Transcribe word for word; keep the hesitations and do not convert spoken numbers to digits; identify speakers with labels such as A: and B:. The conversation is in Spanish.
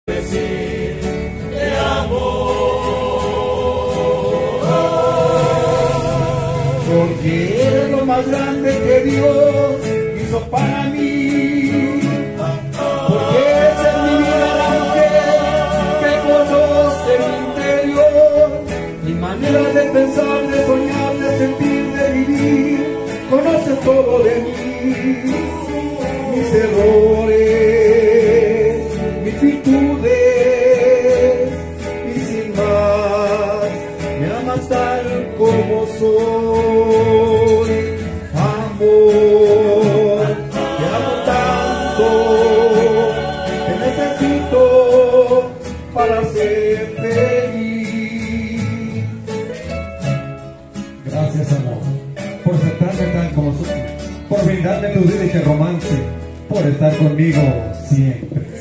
A: decir te amo.
B: Porque eres lo más grande que Dios hizo para mí. Porque esa es mi vida, la mujer que conoce mi interior, mi manera de pensar, de soñar, de sentir, de vivir. Conoces todo de mí, mis errores, mis virtudes, y sin más me amas tal como soy. Amor, te amo tanto, te necesito para ser feliz.
C: Gracias, amor, por aceptarme tal como soy, por brindarme tu vida y romance, por estar conmigo siempre.